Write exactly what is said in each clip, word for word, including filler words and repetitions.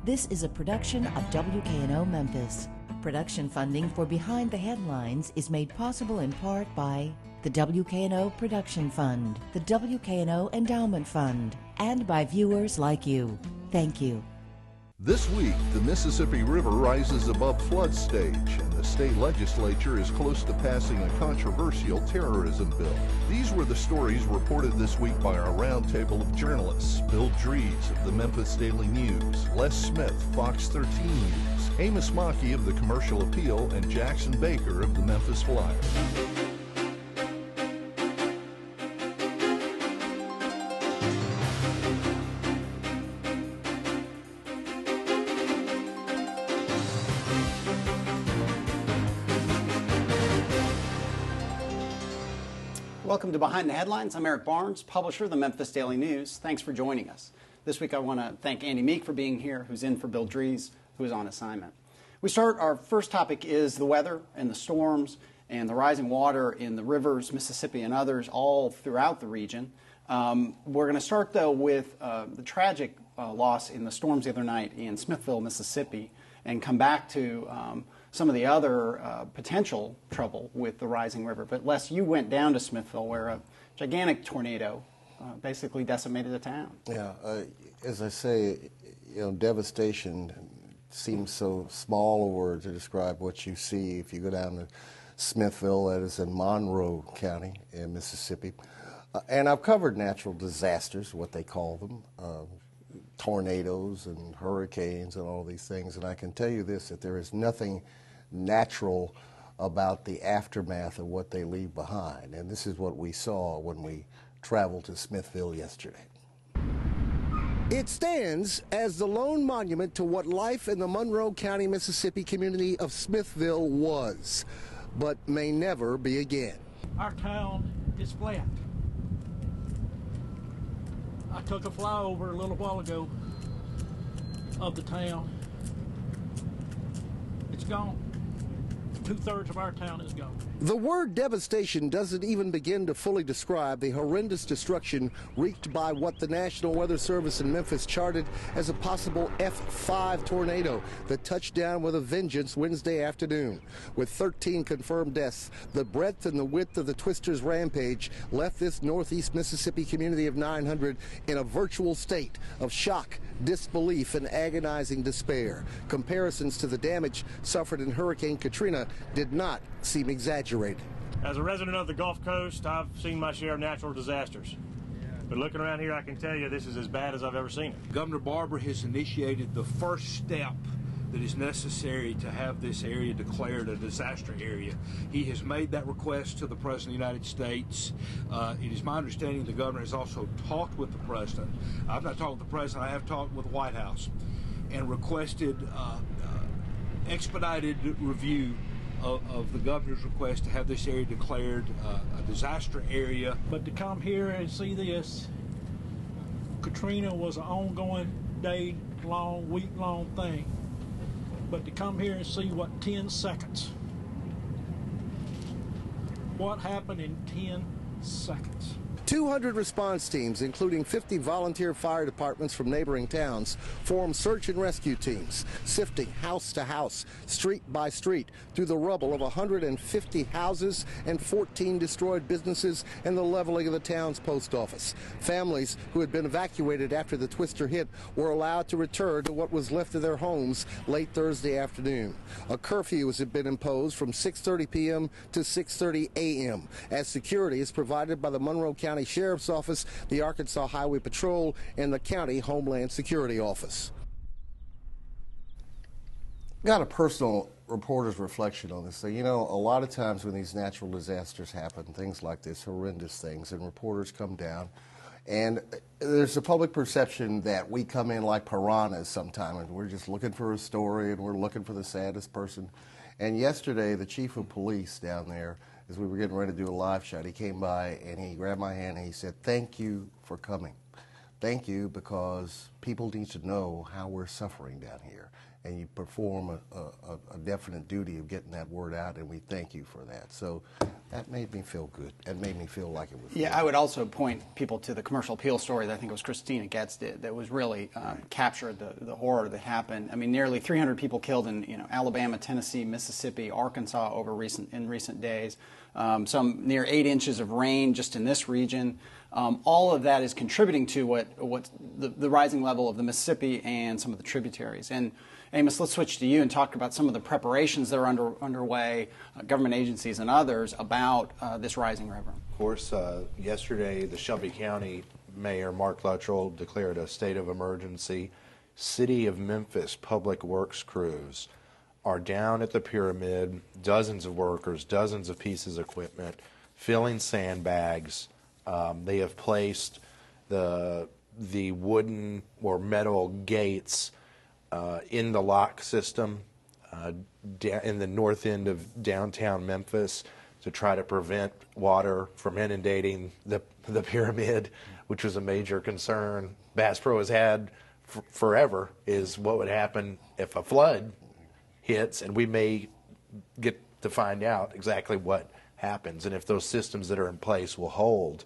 This is a production of W K N O Memphis. Production funding for Behind the Headlines is made possible in part by the W K N O Production Fund, the W K N O Endowment Fund, and by viewers like you. Thank you. This week, the Mississippi River rises above flood stage, and the state legislature is close to passing a controversial terrorism bill. These were the stories reported this week by our roundtable of journalists: Bill Dries of the Memphis Daily News, Les Smith, Fox thirteen News, Amos Mackey of the Commercial Appeal, and Jackson Baker of the Memphis Flyer. Welcome to Behind the Headlines. I'm Eric Barnes, publisher of the Memphis Daily News. Thanks for joining us. This week I want to thank Andy Meek for being here, who's in for Bill Dries, who is on assignment. We start, our first topic is the weather and the storms and the rising water in the rivers, Mississippi and others, all throughout the region. Um, we're going to start, though, with uh, the tragic uh, loss in the storms the other night in Smithville, Mississippi, and come back to um, some of the other uh, potential trouble with the rising river. But Les, you went down to Smithville where a gigantic tornado uh, basically decimated the town. Yeah, uh, as I say, you know, devastation seems so small a word to describe what you see if you go down to Smithville, that is in Monroe County in Mississippi. Uh, and I've covered natural disasters, what they call them, uh, tornadoes and hurricanes and all these things, and I can tell you this, that there is nothing natural about the aftermath of what they leave behind, and this is what we saw when we traveled to Smithville yesterday. It stands as the lone monument to what life in the Monroe County, Mississippi community of Smithville was, but may never be again. Our town is flat. I took a flyover a little while ago of the town. It's gone. Two-thirds of our town is gone. The word devastation doesn't even begin to fully describe the horrendous destruction wreaked by what the National Weather Service in Memphis charted as a possible F five tornado that touched down with a vengeance Wednesday afternoon. With thirteen confirmed deaths, the breadth and the width of the twister's rampage left this northeast Mississippi community of nine hundred in a virtual state of shock, disbelief, and agonizing despair. Comparisons to the damage suffered in Hurricane Katrina did not seem exaggerated. As a resident of the Gulf Coast, I've seen my share of natural disasters. But looking around here, I can tell you this is as bad as I've ever seen it. Governor Barbour has initiated the first step that is necessary to have this area declared a disaster area. He has made that request to the President of the United States. Uh, it is my understanding the governor has also talked with the President. I've not talked with the President, I have talked with the White House and requested uh, uh, expedited review Of, of the governor's request to have this area declared uh, a disaster area. But to come here and see this, Katrina was an ongoing day-long, week-long thing. But to come here and see what ten seconds, what happened in ten seconds. two hundred response teams, including fifty volunteer fire departments from neighboring towns, formed search and rescue teams, sifting house to house, street by street, through the rubble of one hundred fifty houses and fourteen destroyed businesses and the leveling of the town's post office. Families who had been evacuated after the twister hit were allowed to return to what was left of their homes late Thursday afternoon. A curfew has been imposed from six thirty p m to six thirty a m as security is provided by the Monroe County Sheriff's Office, the Arkansas Highway Patrol, and the County Homeland Security Office. Got a personal reporter's reflection on this thing. You know, a lot of times when these natural disasters happen, things like this, horrendous things, and reporters come down, and there's a public perception that we come in like piranhas sometime, and we're just looking for a story, and we're looking for the saddest person. And yesterday, the chief of police down there, as we were getting ready to do a live shot, he came by and he grabbed my hand and he said, "Thank you for coming." thank you, because people need to know how we're suffering down here. And you perform a, a, a definite duty of getting that word out, and we thank you for that. So that made me feel good. It made me feel like it was Yeah, good. I would also point people to the commercial appeal story that I think it was Christina Getz did that was really um, right. captured the, the horror that happened. I mean, nearly three hundred people killed in you know Alabama, Tennessee, Mississippi, Arkansas over recent in recent days. Um, some near eight inches of rain just in this region. Um, all of that is contributing to what what the, the rising level of the Mississippi and some of the tributaries. And Amos, let's switch to you and talk about some of the preparations that are under, underway, uh, government agencies and others, about uh, this rising river. Of course, uh, yesterday the Shelby County Mayor, Mark Luttrell, declared a state of emergency. City of Memphis public works crews are down at the pyramid, dozens of workers, dozens of pieces of equipment, filling sandbags. Um, they have placed the, the wooden or metal gates Uh, in the lock system uh, in the north end of downtown Memphis to try to prevent water from inundating the, the pyramid, which was a major concern Bass Pro has had f forever, is what would happen if a flood hits, and we may get to find out exactly what happens and if those systems that are in place will hold.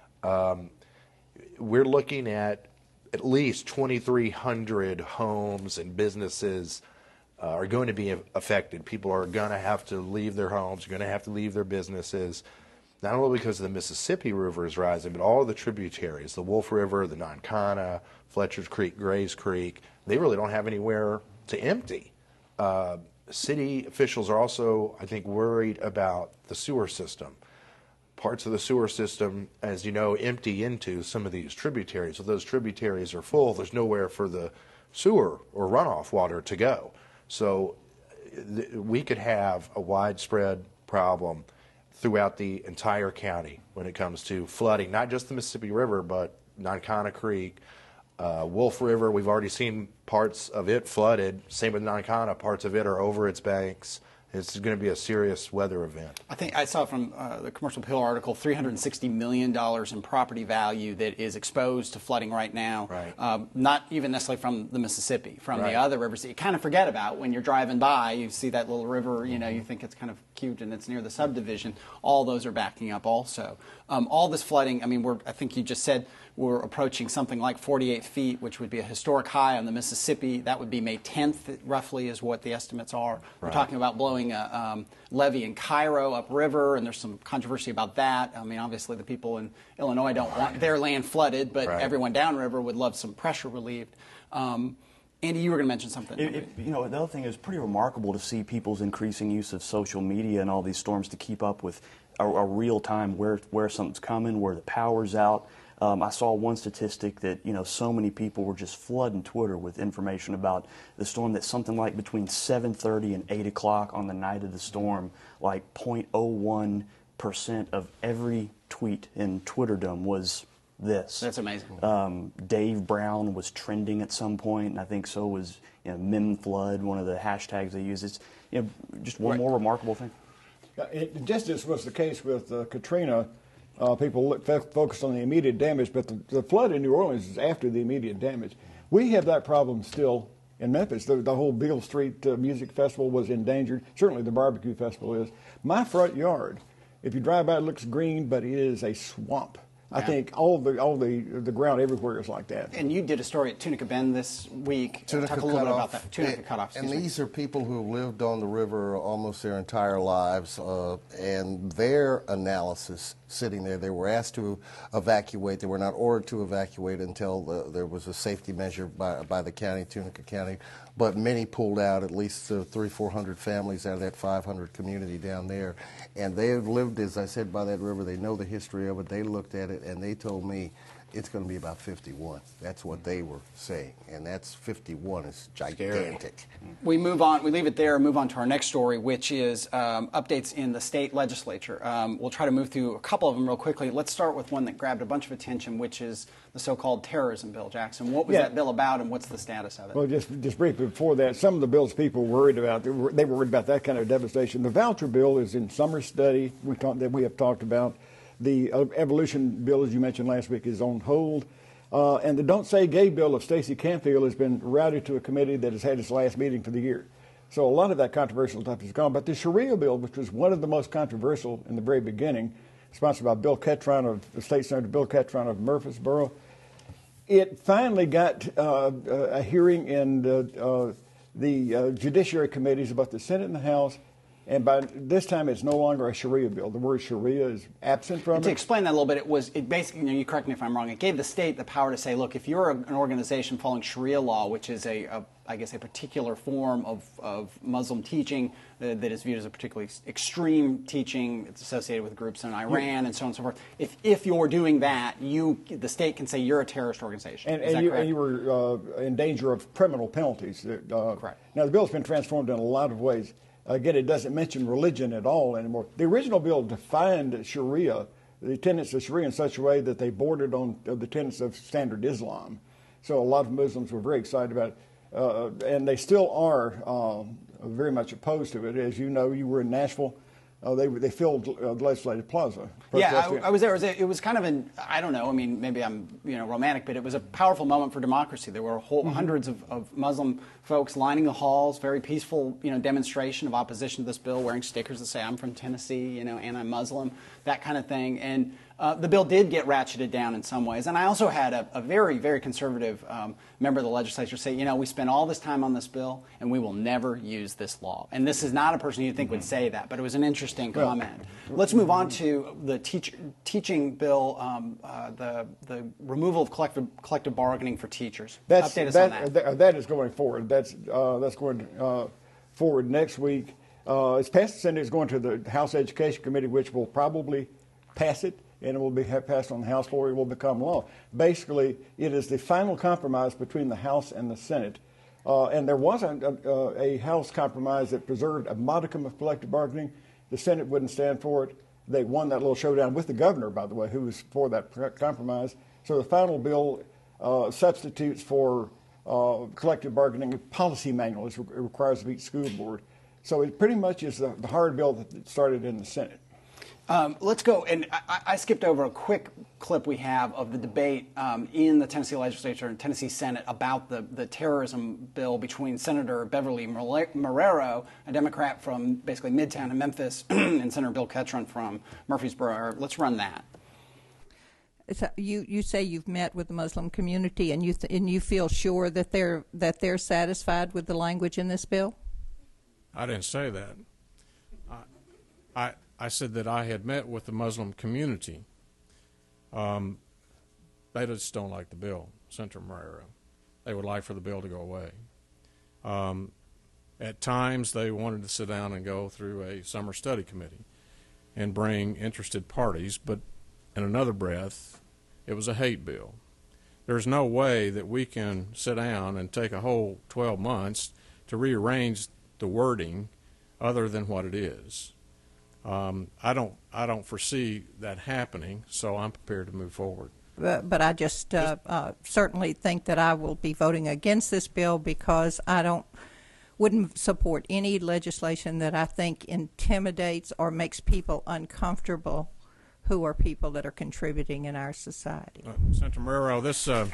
Um, we're looking at at least twenty-three hundred homes and businesses uh, are going to be affected. People are going to have to leave their homes, are going to have to leave their businesses, not only because the Mississippi River is rising, but all of the tributaries, the Wolf River, the Nankana, Fletcher's Creek, Grays Creek, they really don't have anywhere to empty. Uh, city officials are also, I think, worried about the sewer system. Parts of the sewer system, as you know, empty into some of these tributaries. So those tributaries are full. There's nowhere for the sewer or runoff water to go. So th we could have a widespread problem throughout the entire county when it comes to flooding, not just the Mississippi River, but Nankana Creek, uh, Wolf River. We've already seen parts of it flooded. Same with Nankana. Parts of it are over its banks. It's going to be a serious weather event. I think I saw from uh, the Commercial Appeal article three hundred sixty million dollars in property value that is exposed to flooding right now. Right. Um, not even necessarily from the Mississippi, from Right. the other rivers that you kind of forget about when you're driving by. You see that little river, you know, you think it's kind of cute and it's near the subdivision. All those are backing up also. Um, all this flooding, I mean, we're, I think you just said we're approaching something like forty-eight feet, which would be a historic high on the Mississippi. That would be May tenth, roughly, is what the estimates are. Right. We're talking about blowing a um, levee in Cairo upriver, and there's some controversy about that. I mean, obviously, the people in Illinois don't right. want their land flooded, but right. everyone downriver would love some pressure relieved. Um, Andy, you were going to mention something. It, it, you know, the other thing is pretty remarkable to see people's increasing use of social media and all these storms to keep up with a, a real time where where something's coming, where the power's out. Um, I saw one statistic that, you know, so many people were just flooding Twitter with information about the storm that something like between seven thirty and eight o'clock on the night of the storm, like zero point zero one percent of every tweet in Twitterdom was this. That's amazing. Um, Dave Brown was trending at some point, and I think so was, you know, MemFlood, one of the hashtags they use. It's, you know, just one right. more remarkable thing. Yeah, it, just as was the case with uh, Katrina. Uh, people look, focus on the immediate damage, but the, the flood in New Orleans is after the immediate damage. We have that problem still in Memphis. The, the whole Beale Street uh, Music Festival was endangered. Certainly the barbecue festival is. My front yard, if you drive by, it looks green, but it is a swamp. I yeah. think all the all the the ground everywhere is like that. And you did a story at Tunica Bend this week. Tunica Talk a little bit Cutoff. about that. Tunica and, Cutoff. And me. these are people who have lived on the river almost their entire lives, uh, and their analysis sitting there, they were asked to evacuate. They were not ordered to evacuate until the, there was a safety measure by, by the county, Tunica County. But many pulled out, at least uh, three, four hundred families out of that five hundred community down there. And they have lived, as I said, by that river. They know the history of it. They looked at it, and they told me it's going to be about fifty-one. That's what they were saying. And that's fifty-one is gigantic. We move on. We leave it there and move on to our next story, which is um, updates in the state legislature. Um, we'll try to move through a couple of them real quickly. Let's start with one that grabbed a bunch of attention, which is the so-called terrorism bill. Jackson, what was yeah. that bill about, and what's the status of it? Well, just just briefly before that, some of the bills people were worried about, they were, they were worried about that kind of devastation. The voucher bill is in summer study. We talked that we have talked about. The evolution bill, as you mentioned last week, is on hold. Uh, and the Don't Say Gay bill of Stacey Canfield has been routed to a committee that has had its last meeting for the year. So a lot of that controversial stuff is gone. But the Sharia bill, which was one of the most controversial in the very beginning, sponsored by Bill Ketron of the State Senator Bill Ketron of Murfreesboro, it finally got uh, a hearing in the, uh, the uh, judiciary committees about the Senate and the House. And by this time, it's no longer a Sharia bill. The word Sharia is absent from and it. To explain that a little bit, it was it basically, you know, you correct me if I'm wrong, it gave the state the power to say, look, if you're a, an organization following Sharia law, which is a, a I guess, a particular form of, of Muslim teaching uh, that is viewed as a particularly extreme teaching, it's associated with groups in Iran and so on and so forth. If if you're doing that, you the state can say you're a terrorist organization. And, is and, that you, correct? and you were uh, in danger of criminal penalties. Uh, correct. Now, the bill's been transformed in a lot of ways. Again, it doesn't mention religion at all anymore. The original bill defined Sharia, the tenets of Sharia, in such a way that they bordered on uh, the tenets of standard Islam. So a lot of Muslims were very excited about it. Uh, and they still are um, very much opposed to it. As you know, you were in Nashville. Uh, they they filled uh, the Legislative Plaza. Yeah, I, I was there. It was, a, it was kind of an, I don't know, I mean, maybe I'm, you know, romantic, but it was a powerful moment for democracy. There were whole, mm-hmm. hundreds of, of Muslim folks lining the halls, very peaceful, you know, demonstration of opposition to this bill, wearing stickers that say, I'm from Tennessee, you know, anti-Muslim, that kind of thing. And uh, the bill did get ratcheted down in some ways. And I also had a, a very, very conservative um, member of the legislature say, you know, we spent all this time on this bill, and we will never use this law. And this is not a person you'd think would say that, but it was an interesting comment. Let's move on to the teach, teaching bill, um, uh, the the removal of collective collective bargaining for teachers. That's, Update us that, on that. that. That is going forward. That's uh, that's going uh, forward next week. Uh, it's passed the Senate. It's going to the House Education Committee, which will probably pass it, and it will be passed on the House floor. It will become law. Basically, it is the final compromise between the House and the Senate. Uh, and there was a, a, a House compromise that preserved a modicum of collective bargaining. The Senate wouldn't stand for it. They won that little showdown with the governor, by the way, who was for that compromise. So the final bill uh, substitutes for uh, collective bargaining policy manual. It requires of each school board. So it pretty much is the, the hard bill that started in the Senate. Um, let's go, and I, I skipped over a quick clip we have of the debate um, in the Tennessee legislature and Tennessee Senate about the, the terrorism bill between Senator Beverly Marrero, a Democrat from basically Midtown and Memphis, and Senator Bill Ketron from Murfreesboro. Let's run that. So you you say you've met with the Muslim community, and you th and you feel sure that they're that they're satisfied with the language in this bill? I didn't say that. I. I I said that I had met with the Muslim community. Um, they just don't like the bill, Senator Marrero. They would like for the bill to go away. Um, at times, they wanted to sit down and go through a summer study committee and bring interested parties, but in another breath, it was a hate bill. There's no way that we can sit down and take a whole twelve months to rearrange the wording other than what it is. Um, I don't. I don't foresee that happening, so I'm prepared to move forward. But, but I just uh, uh, certainly think that I will be voting against this bill because I don't wouldn't support any legislation that I think intimidates or makes people uncomfortable, who are people that are contributing in our society. Uh, Senator Marrero, this. Uh,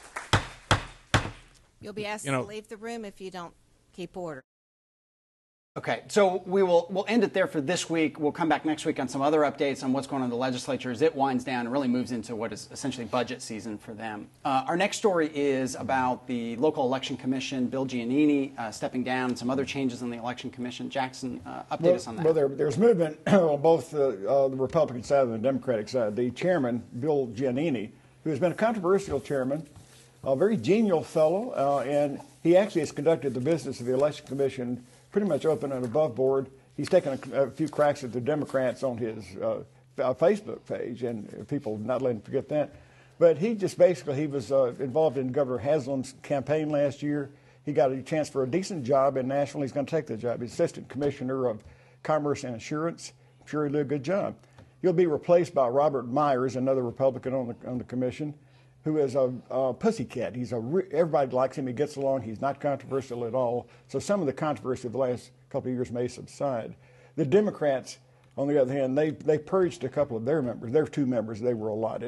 You'll be asked you know, to leave the room if you don't keep order. Okay, so we will we'll end it there for this week. We'll come back next week on some other updates on what's going on in the legislature as it winds down and really moves into what is essentially budget season for them. Uh, our next story is about the local election commission, Bill Giannini uh, stepping down, and some other changes in the election commission. Jackson, uh, update well, us on that. Well, there, there's movement on both uh, uh, the Republican side and the Democratic side. The chairman, Bill Giannini, who has been a controversial chairman, a very genial fellow, uh, and he actually has conducted the business of the election commission pretty much open and above board. He's taken a, a few cracks at the Democrats on his uh, Facebook page, and people not letting him forget that. But he just basically, he was uh, involved in Governor Haslam's campaign last year. He got a chance for a decent job in Nashville. He's going to take the job. He's Assistant Commissioner of Commerce and Insurance. I'm sure he'll do a good job. He'll be replaced by Robert Myers, another Republican on the, on the commission, who is a, a pussycat. He's a re everybody likes him. He gets along. He's not controversial at all. So some of the controversy of the last couple of years may subside. The Democrats, on the other hand, they they purged a couple of their members. Their two members they were allotted.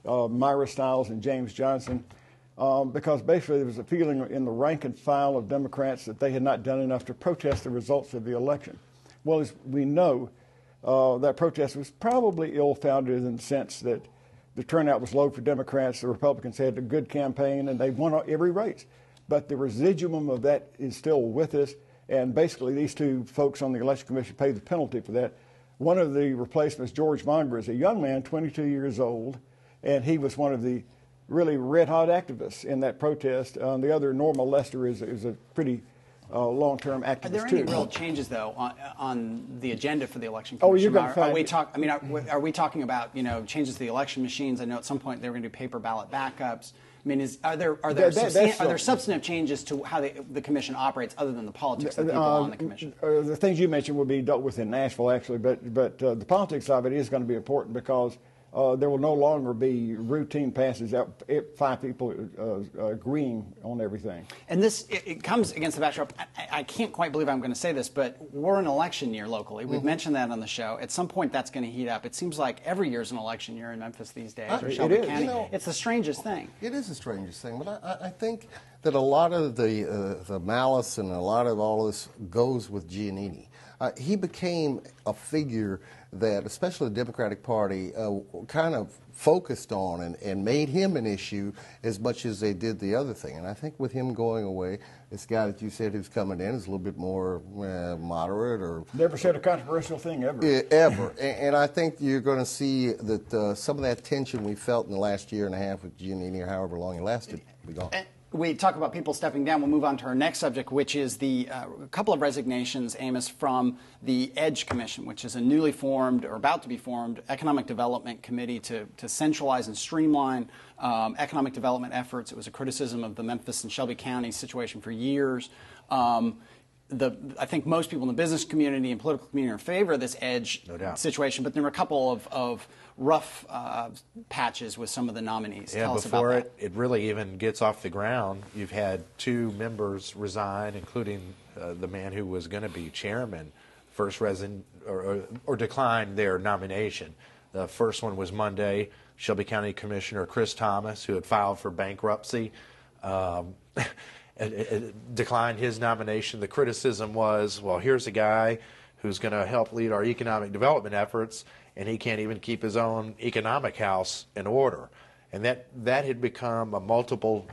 uh, Myra Stiles and James Johnson, um, because basically there was a feeling in the rank and file of Democrats that they had not done enough to protest the results of the election. Well, as we know, uh, that protest was probably ill-founded in the sense that the turnout was low for Democrats. The Republicans had a good campaign, and they won every race. But the residuum of that is still with us, and basically these two folks on the Election Commission paid the penalty for that. One of the replacements, George Monger, is a young man, twenty-two years old, and he was one of the really red-hot activists in that protest. Uh, the other, Norma Lester, is, is a pretty uh, long-term activist, Are there too. any real changes, though, on, on the agenda for the election Oh, commission? you're gonna are, find- are we talk? I mean, are, are we talking about, you know, changes to the election machines? I know at some point they were going to do paper ballot backups. I mean, is, are there are there, That- that- substan- that's are there so- substantive changes to how the, the commission operates, other than the politics of the people Uh, on the commission? uh, the things you mentioned will be dealt with in Nashville, actually, but but uh, the politics of it is going to be important because uh, there will no longer be routine passes out, it- five people uh, agreeing on everything. And this it, it comes against the backdrop. I, I can't quite believe I'm going to say this, but we're an election year locally. We've Mhm. mentioned that on the show. At some point, that's going to heat up. It seems like every year is an election year in Memphis these days, I- or it Shelby is. County. You know, it's the strangest thing. It is the strangest thing, but I, I- I think that a lot of the uh, the malice and a lot of all this goes with Giannini. Uh, he became a figure that, especially the Democratic Party, uh, kind of focused on and, and made him an issue as much as they did the other thing. And I think with him going away, this guy that you said who's coming in is a little bit more uh, moderate or Never said a controversial thing ever. yeah, ever. and, and I think you're going to see that uh, some of that tension we felt in the last year and a half with Giannini, or however long it lasted, be gone. We talk about people stepping down. We'll move on to our next subject, which is the uh, couple of resignations, Amos, from the EDGE Commission, which is a newly formed or about to be formed economic development committee to, to centralize and streamline um, economic development efforts. It was a criticism of the Memphis and Shelby County situation for years. Um, The, I think most people in the business community and political community are in favor of this EDGE No doubt. situation, but there were a couple of, of rough uh, patches with some of the nominees. Yeah, Tell us about before that. it, it really even gets off the ground, you've had two members resign, including uh, the man who was going to be chairman, first resin or, or, or declined their nomination. The first one was Monday. Shelby County Commissioner Chris Thomas, who had filed for bankruptcy, um, it, it declined his nomination. The criticism was, well, here's a guy who's going to help lead our economic development efforts, and he can't even keep his own economic house in order. And that, that had become a multiple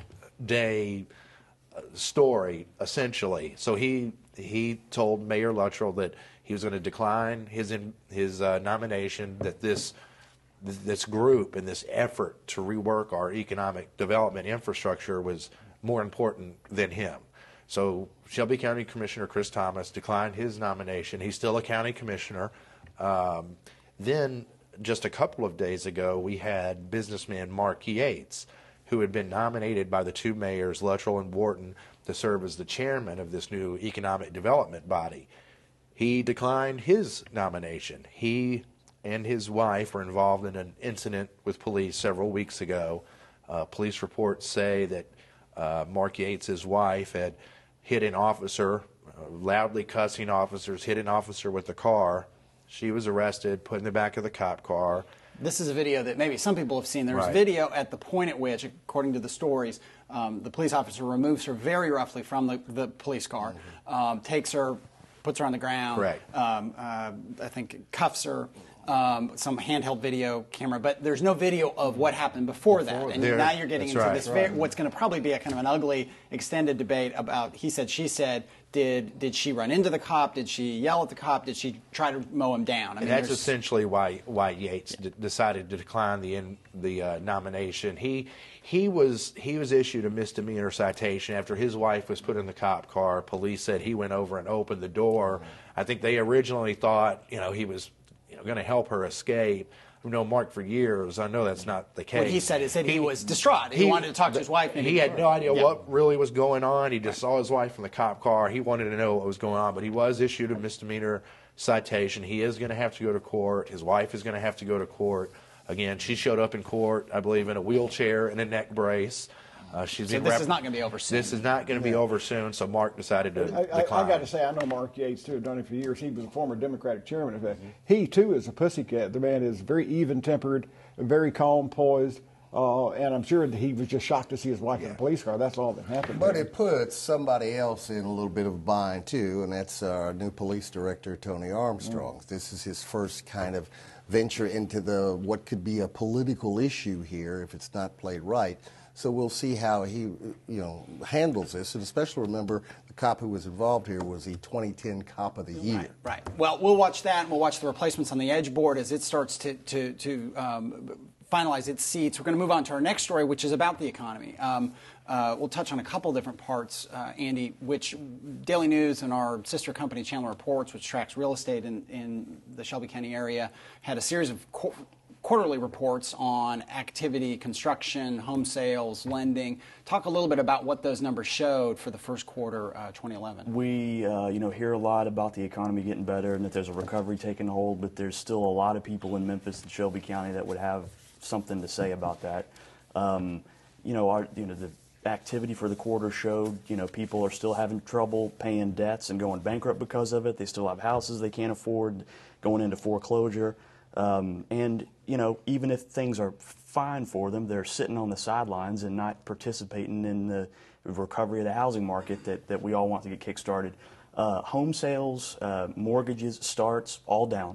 day story, essentially. So he, he told Mayor Luttrell that he was going to decline his, in, his uh, nomination, that this, this group and this effort to rework our economic development infrastructure was more important than him. So Shelby County Commissioner Chris Thomas declined his nomination. He's still a county commissioner. Um, then just a couple of days ago, we had businessman Mark Yates, who had been nominated by the two mayors, Luttrell and Wharton, to serve as the chairman of this new economic development body. He declined his nomination. He and his wife were involved in an incident with police several weeks ago. Uh, police reports say that uh, Mark Yates' wife had hit an officer, uh, loudly cussing officers, hit an officer with a car. She was arrested, put in the back of the cop car. This is a video that maybe some people have seen. There's Right. video at the point at which, according to the stories, um, the police officer removes her very roughly from the, the police car, Mm-hmm. um, takes her, puts her on the ground, Correct. Um, uh, I think cuffs her, um, some handheld video camera, but there's no video of what happened before, Before that. And there- now you're getting that's into right. this, Right. very, what's going to probably be a kind of an ugly, extended debate about he said, she said. Did did she run into the cop? Did she yell at the cop? Did she try to mow him down? I And mean, that's there's- essentially why why Yates d- decided to decline the in, the uh, nomination. He he was he was issued a misdemeanor citation after his wife was put in the cop car. Police said he went over and opened the door. I think they originally thought you know he was you know going to help her escape. I've known Mark for years. I know that's not the case. What he said is that he, was distraught. He, wanted to talk to his wife. He had no idea Yeah. what really was going on. He just saw his wife in the cop car. He wanted to know what was going on, but he was issued a misdemeanor citation. He is going to have to go to court. His wife is going to have to go to court. Again, she showed up in court, I believe, in a wheelchair and a neck brace. Uh, she's So being this rep- is not going to be over soon. This is not going to be over soon, so Mark decided to I, I, decline. I got to say, I know Mark Yates too. I've done it for years. He was a former Democratic chairman of that. He too is a pussycat. The man is very even-tempered, very calm, poised. Uh, and I'm sure that he was just shocked to see his wife yeah. in a police car. That's all that happened. But it puts somebody else in a little bit of a bind, too, and that's our new police director, Tony Armstrong. Mm. This is his first kind of venture into the what could be a political issue here if it's not played right. So we'll see how he, you know, handles this. And especially remember, the cop who was involved here was the twenty ten Cop of the Year. Right, right. Well, we'll watch that, and we'll watch the replacements on the Edge board as it starts to, to, to um, finalize its seats. We're going to move on to our next story, which is about the economy. Um, uh, we'll touch on a couple different parts, uh, Andy, which Daily News and our sister company, Chandler Reports, which tracks real estate in, in the Shelby County area, had a series of qu quarterly reports on activity, construction, home sales, lending. Talk a little bit about what those numbers showed for the first quarter uh, twenty eleven. We uh, you know, hear a lot about the economy getting better and that there's a recovery taking hold, but there's still a lot of people in Memphis and Shelby County that would have something to say about that. Um, you know, our, you know, the activity for the quarter showed, you know, people are still having trouble paying debts and going bankrupt because of it. They still have houses they can't afford, going into foreclosure. Um, and, you know, even if things are fine for them, they're sitting on the sidelines and not participating in the recovery of the housing market that, that we all want to get kick-started. Uh, home sales, uh, mortgages, starts, all down.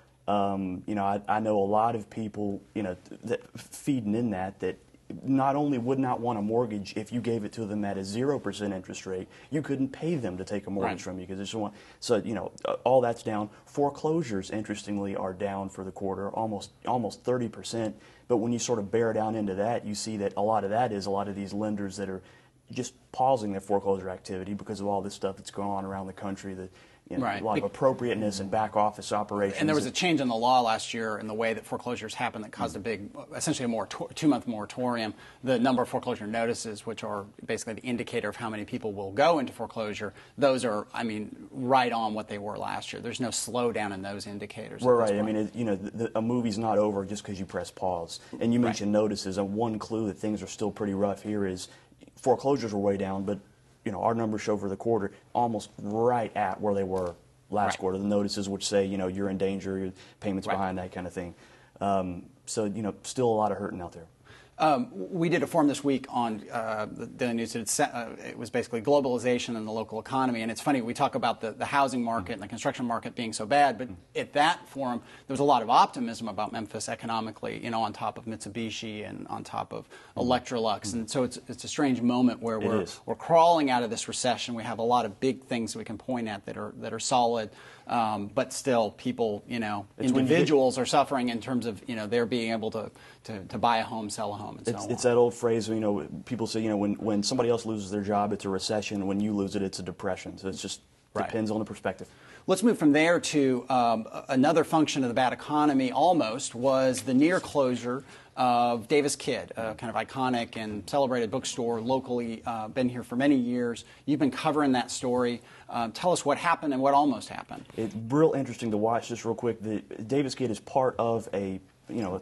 Um, you know, I, I know a lot of people, you know, that feeding in that, that not only would not want a mortgage if you gave it to them at a zero percent interest rate, you couldn't pay them to take a mortgage right. from you because they just want. So you know, all that's down. Foreclosures, interestingly, are down for the quarter, almost almost thirty percent. But when you sort of bear down into that, you see that a lot of that is a lot of these lenders that are just pausing their foreclosure activity because of all this stuff that's going on around the country. That. You know, right. A lot of appropriateness and back office operations. And there was a change in the law last year in the way that foreclosures happened that caused a big, essentially a more two-month moratorium. The number of foreclosure notices, which are basically the indicator of how many people will go into foreclosure, those are, I mean, right on what they were last year. There's no slowdown in those indicators. We're right. I mean, it, you know, the, the, a movie's not over just because you press pause. And you mentioned right. notices. And one clue that things are still pretty rough here is foreclosures are way down, but you know, our numbers show for the quarter almost right at where they were last right. quarter. The notices which say, you know, you're in danger, your payments right. behind, that kind of thing. Um, so, you know, still a lot of hurting out there. Um, we did a forum this week on uh, the Daily News. It, uh, it was basically globalization and the local economy. And it's funny, we talk about the, the housing market and the construction market being so bad, but at that forum, there was a lot of optimism about Memphis economically, you know, on top of Mitsubishi and on top of Electrolux. And so it's, it's a strange moment where we're, we're crawling out of this recession. We have a lot of big things that we can point at that are, that are solid. Um, but still, people, you know, it's individuals are suffering in terms of, you know, they're being able to, to, to buy a home, sell a home, and it's, so on. It's that old phrase, you know, people say, you know, when, when somebody else loses their job, it's a recession. When you lose it, it's a depression. So it just right. depends on the perspective. Let's move from there to um, another function of the bad economy, almost, was the near closure of Davis Kidd, a kind of iconic and celebrated bookstore locally, uh, been here for many years. You've been covering that story. Uh, tell us what happened and what almost happened. It's real interesting to watch, just real quick. The, Davis Kidd is part of a, you know,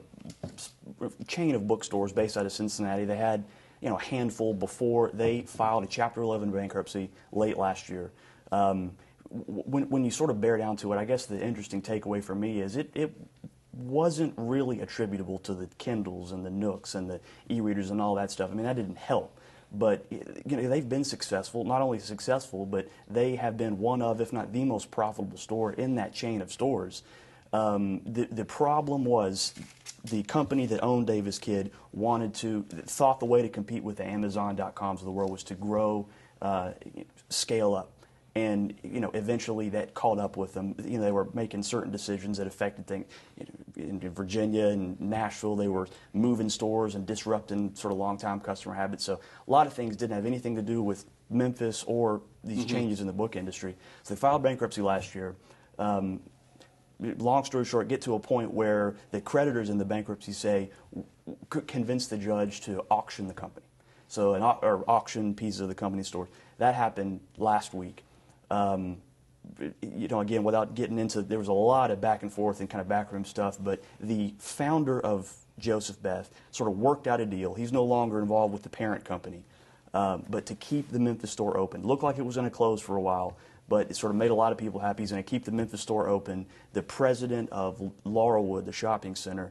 a chain of bookstores based out of Cincinnati. They had, you know, a handful before they filed a Chapter eleven bankruptcy late last year. Um, when, when you sort of bear down to it, I guess the interesting takeaway for me is it, it wasn't really attributable to the Kindles and the Nooks and the e-readers and all that stuff. I mean, that didn't help. But you know, they've been successful, not only successful, but they have been one of, if not the most profitable store in that chain of stores. Um, the, the problem was the company that owned Davis Kidd wanted to, thought the way to compete with the Amazon dot coms of the world was to grow, uh, scale up. And, you know, eventually that caught up with them. You know, they were making certain decisions that affected things. You know, in Virginia and Nashville, they were moving stores and disrupting sort of long-time customer habits. So a lot of things didn't have anything to do with Memphis or these mm-hmm. changes in the book industry. So they filed bankruptcy last year. Um, long story short, get to a point where the creditors in the bankruptcy say, could convince the judge to auction the company. So an au or auction pieces of the company store. That happened last week. Um, you know, again, without getting into, there was a lot of back and forth and kind of backroom stuff, but the founder of Joseph Beth sort of worked out a deal. He's no longer involved with the parent company, um, but to keep the Memphis store open. It looked like it was going to close for a while, but it sort of made a lot of people happy. He's going to keep the Memphis store open. The president of Laurelwood, the shopping center,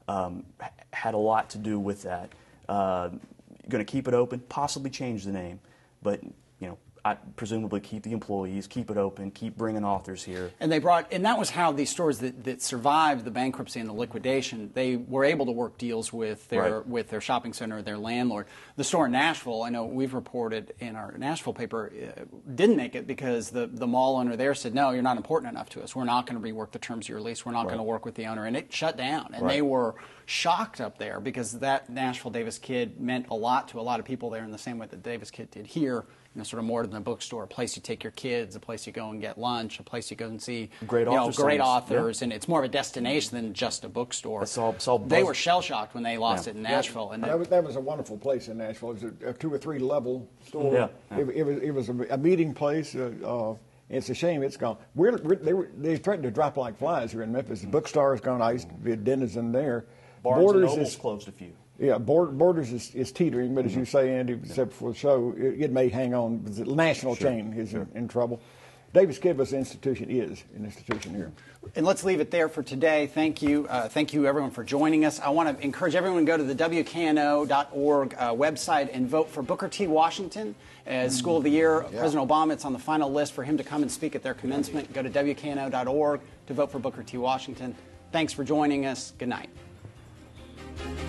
um, had a lot to do with that. Uh, going to keep it open, possibly change the name, but you know, I presumably keep the employees, keep it open, keep bringing authors here. And they brought, and that was how these stores that, that survived the bankruptcy and the liquidation, they were able to work deals with their Right. with their shopping center, their landlord. The store in Nashville, I know we've reported in our Nashville paper, uh, didn't make it because the, the mall owner there said, no, you're not important enough to us. We're not going to rework the terms of your lease. We're not Right. going to work with the owner. And it shut down. And Right. they were shocked up there because that Nashville Davis Kid meant a lot to a lot of people there in the same way that Davis Kid did here. You know, sort of more than a bookstore, a place you take your kids, a place you go and get lunch, a place you go and see Great you know, author great signings. authors, Yeah. and it's more of a destination than just a bookstore. It's all- it's all they buzz- were shell shocked when they lost Yeah. it in Nashville, and That was, that was a wonderful place in Nashville. It was a, a two or three level store. Yeah, yeah. It, it was it was a, a meeting place. Uh, uh, it's a shame it's gone. We're, we're, they were they threatened to drop like flies here in Memphis. The bookstore is gone. I used to be a denizen there. Barnes Borders and Noble's is closed a few. Yeah, Bord- Borders is, is teetering, but as you say, Andy, except for the show, it, it may hang on. The national Sure. chain is Sure. in, in trouble. Davis Kid was an institution, is an institution here. And let's leave it there for today. Thank you. Uh, thank you, everyone, for joining us. I want to encourage everyone to go to the W K N O dot org uh, website and vote for Booker T. Washington as School of the Year. Yeah. President Obama, it's on the final list for him to come and speak at their commencement. Go to W K N O dot org to vote for Booker T. Washington. Thanks for joining us. Good night.